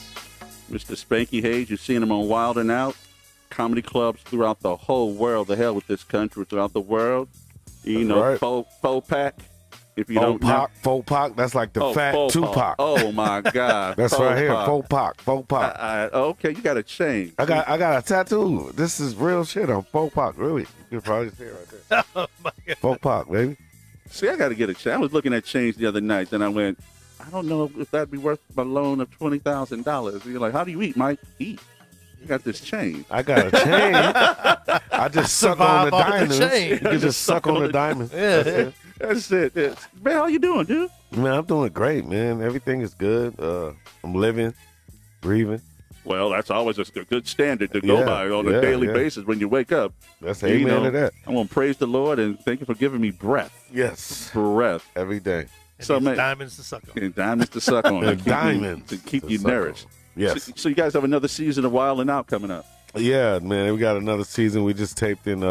Mr. Spanky Hayes, you've seen him on Wild and Out. Comedy clubs throughout the whole world, the hell with this country, throughout the world. Right. Faux Pac. If you don't know. Faux Pac, that's like the fat Tupac. Oh my God. That's right here. Faux Pac. Okay, you got to change. I got a tattoo. This is real shit on Faux Pac, really. You can probably see it right there. Oh my God. Faux Pac, baby. See, I got to get a change. I was looking at change the other night, then I went, I don't know if that'd be worth my loan of $20,000. You're like, how do you eat, Mike? Eat. You got this chain. I got a chain. I just suck on the diamonds. You can just suck on the diamonds. Yeah. That's it. Man, how you doing, dude? Man, I'm doing great, man. Everything is good. I'm living, breathing. Well, that's always a good standard to go by on a daily basis when you wake up. That's amen to that. I'm going to praise the Lord and thank you for giving me breath. Yes. Breath. Every day. And man, diamonds to suck on. And diamonds to suck on. And diamonds to keep you nourished. Yes. So you guys have another season of Wild and Out coming up. Yeah, man. We got another season. We just taped in,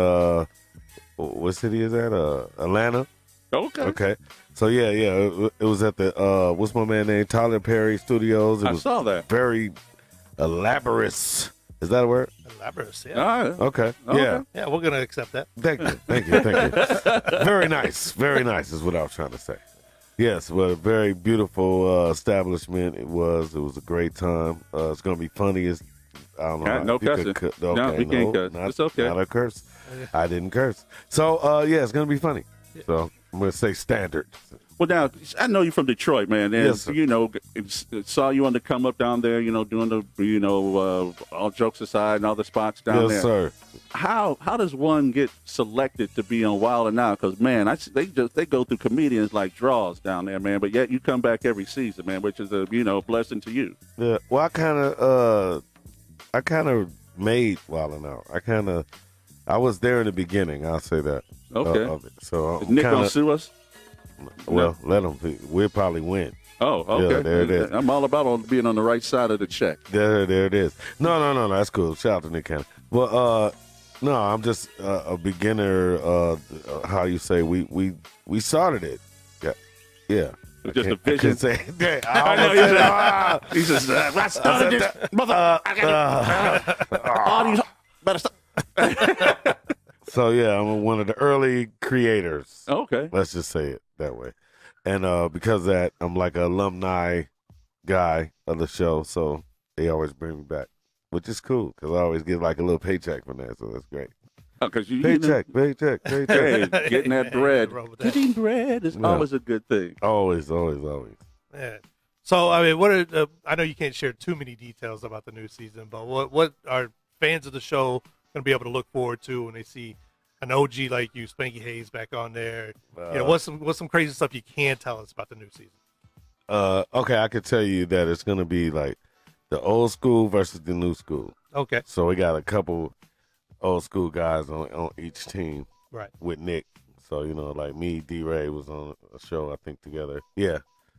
what city is that? Atlanta. Okay. So, yeah. It was at the, what's my man name? Tyler Perry Studios. I saw that. Very elaborate. Is that a word? Elaborate, yeah. All right. Okay. Yeah. Yeah, we're going to accept that. Thank you. Very nice is what I was trying to say. Yes, well, a very beautiful establishment it was. It was a great time. It's going to be funny. I don't know. No cussing. No, we can't cuss. It's okay. Not a curse. I didn't curse. So, it's going to be funny. Yeah. So, I'm going to say standard. Well, now, I know you're from Detroit, man. And, yes, sir. Saw you on the come up down there, doing the, all jokes aside and all the spots down there. Yes, sir. How does one get selected to be on Wild and Out? Because, man, they go through comedians like draws down there, man. But yet you come back every season, man, which is a, blessing to you. Yeah. Well, I kind of made Wild and Out. I was there in the beginning. I'll say that. Okay. Of it. So is Nick going to sue us? Well, let them. We'll probably win. Oh, okay. Yeah, there it is. I'm all about being on the right side of the check. There it is. No. That's cool. Shout out to Nick Cannon. Well, no, I'm just a beginner. How you say we started it? Yeah. Just a vision. I know. He says, "I started this, mother. All these better stop." So yeah, I'm one of the early creators. Okay. Let's just say it that way. And because of that, I'm like an alumni guy of the show, so they always bring me back, which is cool because I always get like a little paycheck from that, so that's great. Because paycheck. Hey, getting that bread. Getting bread is always a good thing. Always. Man. So, I mean, I know you can't share too many details about the new season, but what are fans of the show going to be able to look forward to when they see an OG like you, Spanky Hayes, back on there? What's some crazy stuff you can tell us about the new season? Okay, I could tell you that it's going to be like the old school versus the new school. Okay. So we got a couple old school guys on each team. Right. With Nick. So, like me, D-Ray was on a show, I think, together. Yeah.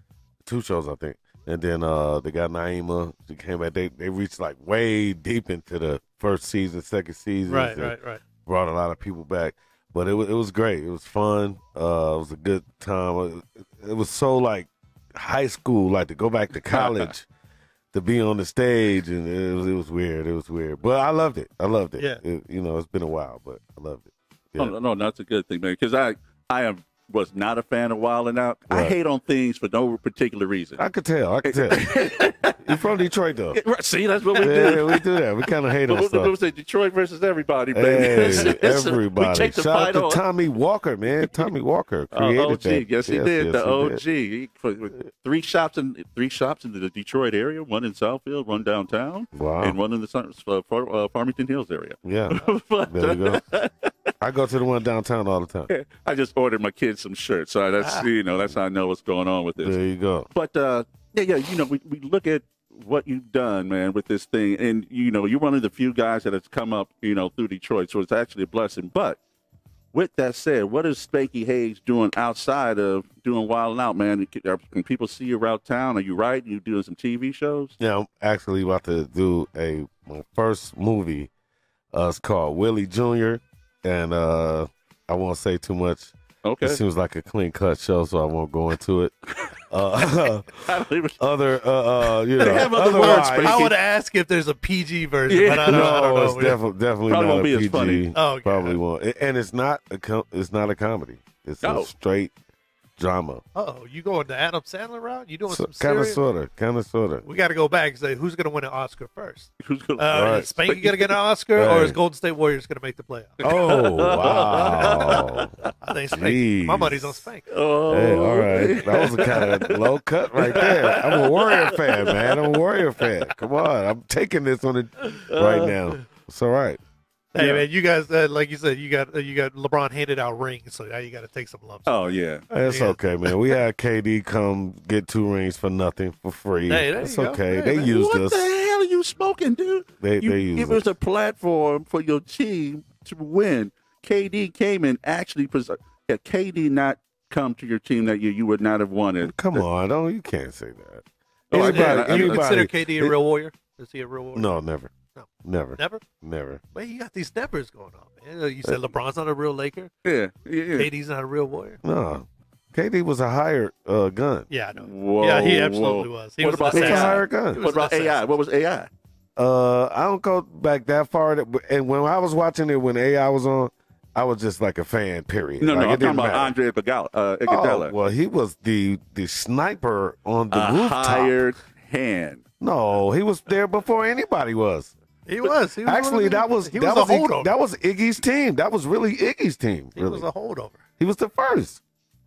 2 shows, I think. And then they got Naima. She came back. They reached like way deep into the first season, second season. Right. Brought a lot of people back. But it was great. It was fun. It was a good time. It was so like high school, like to go back to college. To be on the stage, and it was weird. It was weird, but I loved it. Yeah. It's been a while, but I loved it. Yeah. No, that's a good thing, man. Because I was not a fan of Wildin' Out. Right. I hate on things for no particular reason. I could tell. You're from Detroit, though. See, that's what we do. Yeah, we do that. We kind of hate on stuff. It was Detroit versus everybody, man. Hey, everybody. We take the Shout fight out to on. Tommy Walker, man. Tommy Walker created OG. that. Yes, he did. The OG. Did. With 3 shops in the Detroit area, 1 in Southfield, 1 downtown, Wow. and 1 in the Farmington Hills area. Yeah. But, There you go. I go to the one downtown all the time. I just ordered my kids some shirts, so that's that's how I know what's going on with this. There you go. But we look at what you've done, man, with this thing, and you're one of the few guys that has come up, through Detroit, so it's actually a blessing. But with that said, what is Spanky Hayes doing outside of doing Wildin' Out, man? Can people see you around town? Are you writing? You doing some TV shows? Yeah, I'm actually about to do my first movie. It's called Willie Jr., and I won't say too much. Okay. It seems like a clean-cut show, so I won't go into it. Other words, I would ask if there's a PG version, but I don't know. It's definitely Probably not won't be a as PG. funny. Oh, okay. Probably won't. And it's not a comedy. It's a straight drama. Oh, you going the Adam Sandler route? You doing some kind of serious? Kind of sort of. We got to go back and say who's going to win an Oscar first. Who's going Is Spanky going to get an Oscar, or is Golden State Warriors going to make the playoffs? Oh, wow. I think Spanky. My money's on Spanky. Oh, hey, all right. That was a kind of low cut right there. I'm a Warrior fan, man. I'm a Warrior fan. Come on. I'm taking this on it right now. It's all right. Hey, man, you guys, like you said, you got LeBron handed out rings, so now you got to take some lumps. Oh, yeah. It's okay, man. We had KD come get 2 rings for nothing, for free. Hey, it's you go. okay. Hey, they man. used What us. the hell are you smoking, dude? They used It us. was a platform for your team to win. KD came and actually had KD not come to your team that year, you would not have won it. Come on. You can't say that. Oh, Anybody, Consider KD a real warrior? Is he a real warrior? No, never. No. Never. Never? Never. Well, you got these nevers going on, man. You said LeBron's not a real Laker. Yeah. KD's not a real warrior. No. KD was a hired gun. Yeah, I know. Whoa, yeah, he absolutely was. He What was about He was a AI? hired gun. What about AI? What was AI? I don't go back that far. And when I was watching it when AI was on, I was just like a fan, period. No, like, I'm it talking didn't about matter. Andre Iguodala. Oh, well, he was the sniper on the A rooftop. hired hand. No, he was there before anybody was. He was. Actually, that was a holdover. That was Iggy's team. That was really Iggy's team. He Really. was a holdover. He was the first.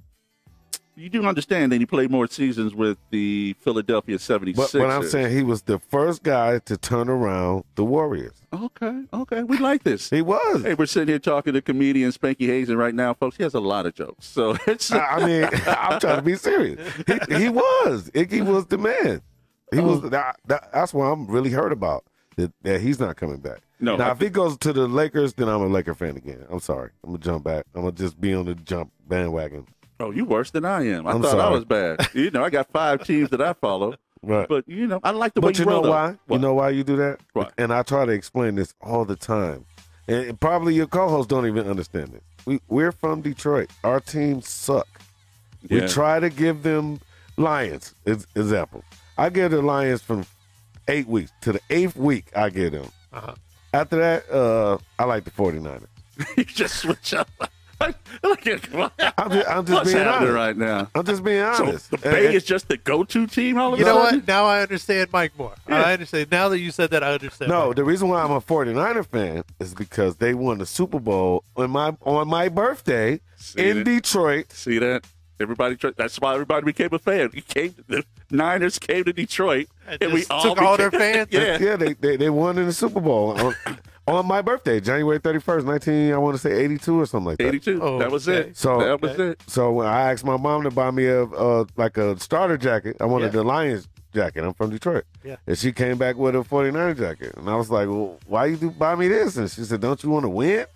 You do understand that he played more seasons with the Philadelphia 76ers. But I'm saying he was the first guy to turn around the Warriors. Okay. We like this. He was. Hey, we're sitting here talking to comedian Spanky Hayes, and right now, folks, he has a lot of jokes. So it's I mean, I'm trying to be serious. He was. Iggy was the man. He was. That's what I'm really hurt about. That he's not coming back. No. Now, if he goes to the Lakers, then I'm a Laker fan again. I'm sorry. I'm going to jump back. I'm going to just be on the jump bandwagon. Oh, you worse than I am. I I'm thought I sorry. was bad. I got 5 teams that I follow. Right. But, I like the way But you roll, know though. why? What? You know why you do that? What? And I try to explain this all the time. And probably your co-hosts don't even understand it. We're from Detroit. Our teams suck. Yeah. We try to give them Lions, example. I give the Lions from 8 weeks. To the 8th week, I give them. Uh-huh. After that, I like the 49ers. You just switch up. Come on. I'm just What's being happening honest right now? I'm just being honest. So the Bay is just the go-to team all of a You know sudden? what? Now I understand Mike more. Yeah. I understand. Now that you said that, I understand. No, Mike. the reason why I'm a 49er fan is because they won the Super Bowl on my birthday in Detroit. See that? That's why everybody became a fan. The Niners came to Detroit, and we all took all their fans. Yeah, they won in the Super Bowl on my birthday, January 31st, I want to say 82 or something like that. 82. Oh, that was okay. it. So that was it. So when I asked my mom to buy me a starter jacket, I wanted the Lions jacket. I'm from Detroit. Yeah. And she came back with a 49er jacket. And I was like, well, why you buy me this? And she said, don't you want to win?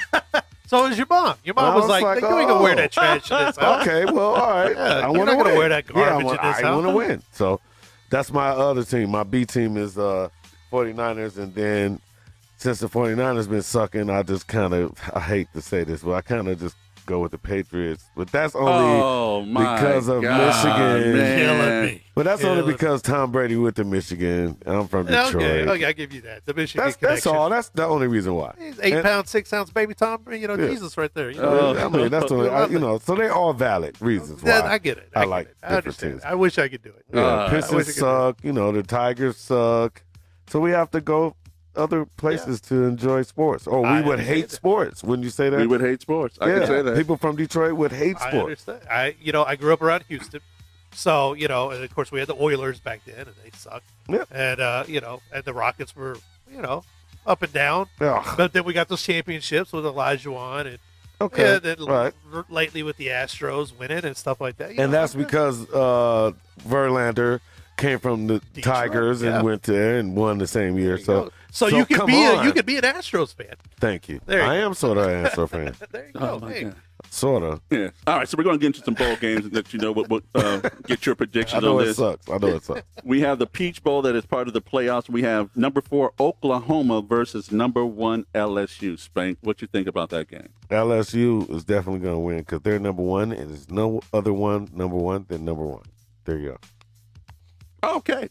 So is your mom. Your mom was like, you ain't gonna wear that trash in this house. Okay, well, all right. Yeah, I you're want to not gonna win. wear that garbage in this I house. want to win. So that's my other team. My B team is 49ers. And then since the 49ers been sucking, I just kind of, I hate to say this, but I kind of just go with the Patriots. But that's only because of Michigan. Killing me. But that's only because Tom Brady went to Michigan. And I'm from Detroit. Okay, I give you that. The Michigan That's connection. all. That's the only reason why. He's 8-pound, 6-ounce baby Tom. Jesus right there. You Oh, know, I mean, that's the only, so they're all valid reasons why. I get it. I like it. I different understand. teams. I wish I could do it. Yeah, I wish I Pistons could suck. The Tigers suck. So we have to go other places to enjoy sports. Or we would hate sports. Wouldn't you say that? We would hate sports. I can say that. People from Detroit would hate I sports. understand. I grew up around Houston. So, and of course we had the Oilers back then and they sucked. Yeah. And, and the Rockets were, up and down. Ugh. But then we got those championships with Olajuwon and then lately with the Astros winning and stuff like that. And that's because Verlander came from the Detroit, Tigers and went there and won the same year. So you could be an Astros fan. Thank you. There you I go. am sort of an Astros fan. There you go. my Hey. God. Sort of. Yeah. All right, so we're going to get into some bowl games and let you know what get your predictions I know on it this. sucks. I know it sucks. We have the Peach Bowl that is part of the playoffs. We have number 4 Oklahoma versus number 1 LSU. Spank, what you think about that game? LSU is definitely going to win because they're number one, and there's no other one number one than number one. There you go. Okay.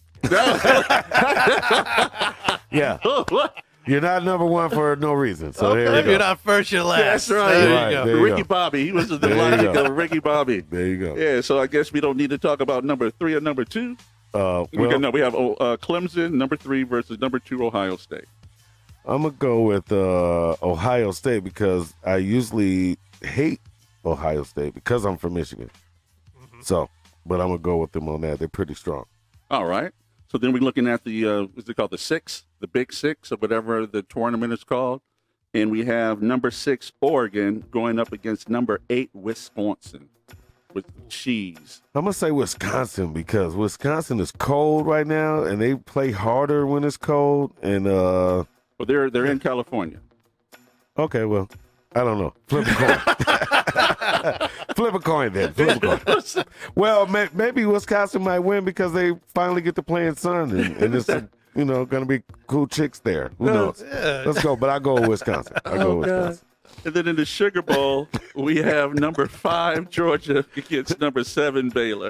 Yeah. You're not number one for no reason. So there you If go. you're not first, you're last. That's right. There Right, you go. there you Ricky go. Bobby. He was the There you logic go. of Ricky Bobby. There you go. Yeah, so I guess we don't need to talk about number 3 or number 2. We have Clemson, number 3 versus number 2 Ohio State. I'm going to go with Ohio State because I usually hate Ohio State because I'm from Michigan. Mm-hmm. So, but I'm going to go with them on that. They're pretty strong. All right. So then we're looking at the, what's it called, the Six, the Big Six, or whatever the tournament is called. And we have number 6 Oregon going up against number 8 Wisconsin with cheese. I'm going to say Wisconsin because Wisconsin is cold right now, and they play harder when it's cold. And Well, they're in California. okay, well, I don't know. Flip a coin. Flip a coin then. Flip a coin. Well, maybe Wisconsin might win because they finally get to play in sun, and it's going to be cool chicks there. Who knows? Yeah. Let's go. But I go with Wisconsin. I go with Wisconsin. And then in the Sugar Bowl, we have number 5 Georgia against number 7 Baylor.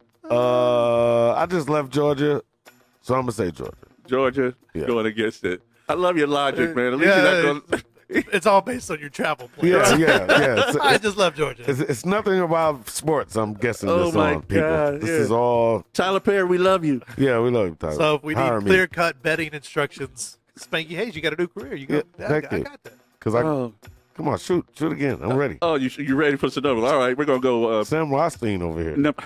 I just left Georgia, so I'm gonna say Georgia. Georgia going against it. I love your logic, man. At least you're not going. It's all based on your travel plans. Yeah. I just love Georgia. It's nothing about sports. I'm guessing Oh, this my on people. God, This yeah. is all. Tyler Perry, we love you. Yeah, we love you, Tyler. So if we Hire need me. clear-cut betting instructions, Spanky Hayes, you got a new career. You go. Yeah, I thank you. got that. Because come on, shoot again. I'm ready. Oh, you ready for some numbers? All right, we're gonna go. Sam Rothstein over here. Number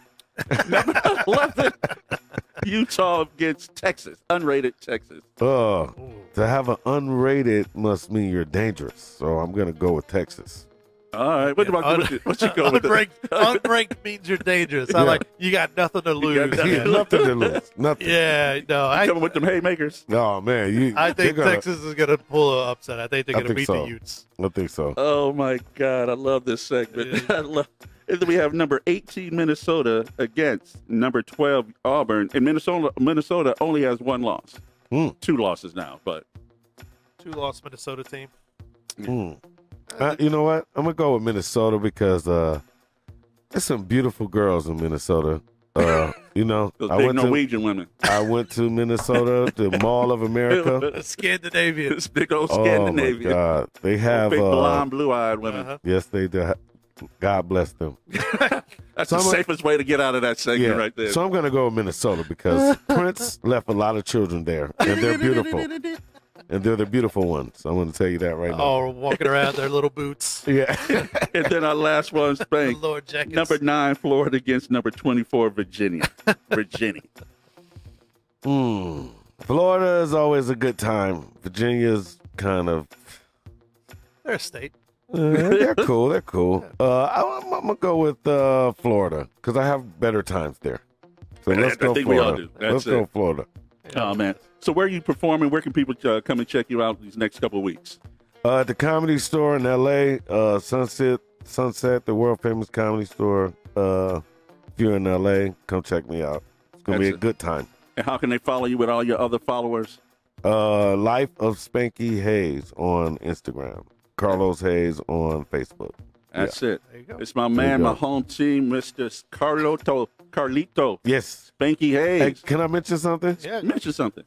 11, Utah against Texas, unrated Texas. To have an unrated must mean you're dangerous. So I'm gonna go with Texas. All right, what you go with? Unranked means you're dangerous. I like you got nothing to lose. nothing. Yeah, nothing to lose. Nothing. Yeah, no, Coming with them haymakers. Oh man, I think Texas is going to pull an upset. I think they're going to beat so. the Utes. I think so. Oh my God, I love this segment. And then we have number 18 Minnesota against number 12 Auburn, and Minnesota only has 1 loss, 2 losses now, but 2-loss Minnesota team. You know what? I'm gonna go with Minnesota because there's some beautiful girls in Minnesota, You know, Those I big went Norwegian women. I went to Minnesota, the Mall of America. Scandinavian. This big old Oh Scandinavian. my God, they have Big blonde, blue-eyed women. Uh-huh. yes, they do. God bless them. That's So the I'm a- safest way to get out of that segment Yeah, right there. so I'm gonna go with Minnesota because Prince left a lot of children there, and they're beautiful, and they're the beautiful ones. I'm gonna tell you that right now. All walking around their little boots. Yeah. And then our last one, Spank. Lord jackets. Number 9, Florida against number 24, Virginia. Virginia. Florida is always a good time. Virginia's kind of They're a state. they're cool. They're cool. I'm gonna go with Florida because I have better times there. So I let's go think we all Florida. do. That's Let's go it. Florida. Oh, man. So where are you performing? Where can people come and check you out these next couple of weeks? At the Comedy Store in L.A., Sunset, the world famous Comedy Store. If you're in L.A., come check me out. It's gonna be a good time. And how can they follow you with all your other followers? Life of Spanky Hayes on Instagram. Carlos Hayes on Facebook. That's it. There you go. It's my There man, you my go. home team, Mr. Carlito, Yes. Spanky Hey, Hayes. can I mention something? Yeah. Mention something.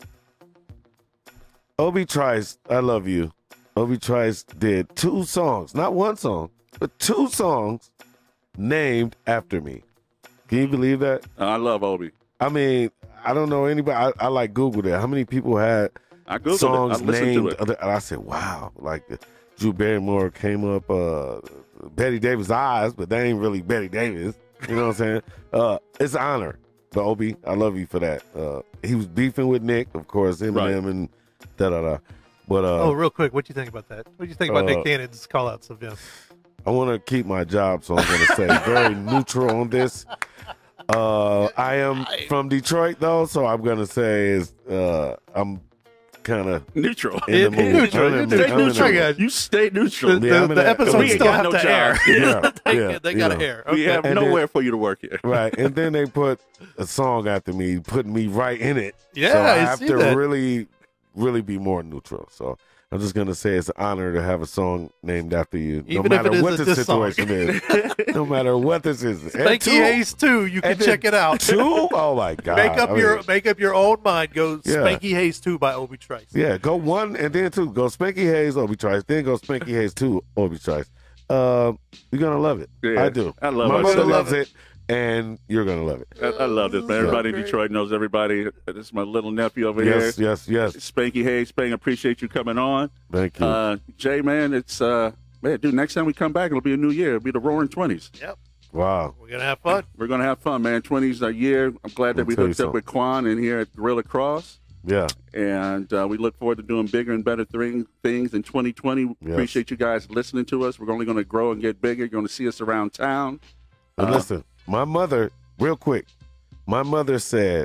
Obi Trice, I love you. Obi Trice did 2 songs, not 1 song, but 2 songs named after me. Can you believe that? I love Obi. I mean, I don't know anybody. I like Googled it. How many people had I Googled songs it. I listened named? to it. And I said, wow. Like Drew Barrymore came up, Betty Davis' Eyes, but they ain't really Betty Davis. You know what I'm saying? It's an honor. But Obi, I love you for that. He was beefing with Nick, of course, Eminem Right. and da-da-da. But Oh, real quick, what do you think about that? What do you think about Nick Cannon's call-outs of him? I want to keep my job, so I'm going to say very neutral on this. I am from Detroit, though, so I'm going to say I'm kind of Neutral. in the mood. Neutral. I'm in Stay the mood. neutral, guys. You stay neutral. Yeah, I'm in The that- episodes we ain't still got have no to job. air. Yeah, they you got to know. air. We Okay. have And nowhere then- for you to work here. Right, and then they put a song after me, putting me right in it. Yeah, so I I have see to that. really be more neutral. So I'm just gonna say it's an honor to have a song named after you, Even no if it matter what isn't the this song. situation is. No matter what this is. And Spanky Hayes 2, you can and then check it out. 2? Oh my God! Make up your own mind. Go Yeah. Spanky Hayes 2 by Obi Trice. Yeah, go 1 and then 2. Go Spanky Hayes, Obi Trice. Then go Spanky Hayes 2, Obi Trice. You're gonna love it. Yeah, I do. I love My it. mother I love loves it, and you're gonna love it. I love this, man. Everybody in Detroit knows everybody. This is my little nephew over Yes, here. yes. Spanky Hayes. Spank, appreciate you coming on. Thank you. Jay, man, it's, man, dude, next time we come back, it'll be a new year. It'll be the Roaring 20s. Yep. Wow. We're going to have fun. We're going to have fun, man. 20s a year. I'm glad that we tell you hooked up with Quan in here at Gorilla Cross. Yeah. And we look forward to doing bigger and better things in 2020. Yes. Appreciate you guys listening to us. We're only going to grow and get bigger. You're going to see us around town. But listen, my mother, real quick, my mother said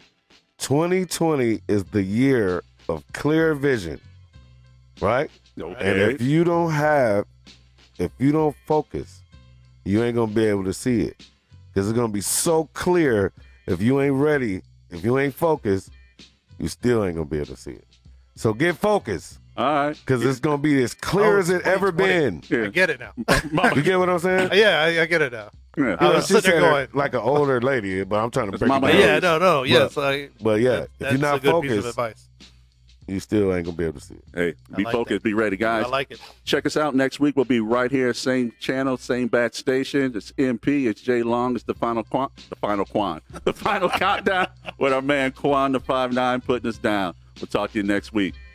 2020 is the year of clear vision, right? Okay. And if you don't focus, you ain't going to be able to see it. Because it's going to be so clear. If you ain't ready, if you ain't focused, you still ain't going to be able to see it. So get focused. All right. Because it's going to be as clear as it ever 2020. been. Yeah. I get it now. You get what I'm saying? Yeah, I get it now. Yeah. I was She sitting there said going, it like an older lady, but I'm trying to That's break it Mama down. yeah, no, yes. But yeah, if that's you're not a good piece of focused, advice. you still ain't gonna be able to see it. Hey, be like focused. that. Be ready, guys. I like it. Check us out next week. We'll be right here, same channel, same bat station. It's MP. It's Jay Long. It's the final countdown with our man Quan the 5'9" putting us down. We'll talk to you next week.